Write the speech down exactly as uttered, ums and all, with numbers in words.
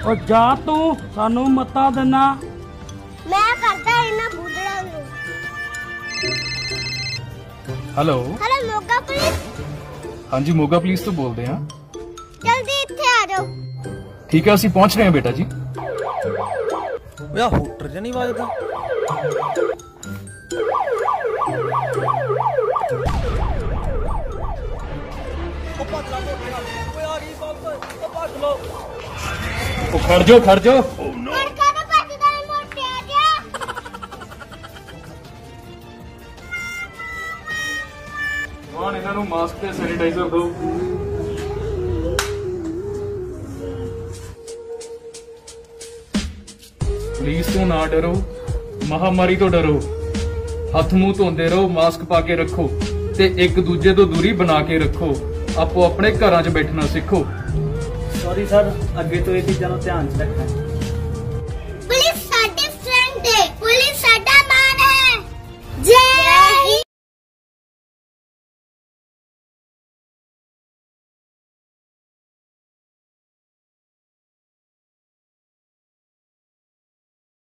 और जा तू सानू मत्ता देना। मैं करता इन्हां बूढ़ड़ा नूं। Hello hello Moga police. हाँ जी मोगा पुलिस तो बोलते हैं। जल्दी इत्थे आ जाओ। ठीक है ਅਸੀਂ पहुंच रहे हैं बेटा जी। ओए हूटर ज नहीं वाजदा। ओ पतला मोटिया ओए आ गई बाप ओ पट लो। ओ खड़ जाओ खड़ जाओ। लड़का तो भजदा नहीं मोटिया जा। कौन इन्हां नूं मास्क ते सैनिटाइजर दो। पुलिस तो ना डरो, महामारी तो डरो। हथ मुंह धोंदे रहो, मास्क पा के रखो ते एक दूजे तो दूरी बना के रखो। आपो अपने घरां च बैठना सीखो। सॉरी सर, अगे तो ये चीज़ों ध्यान च रखना।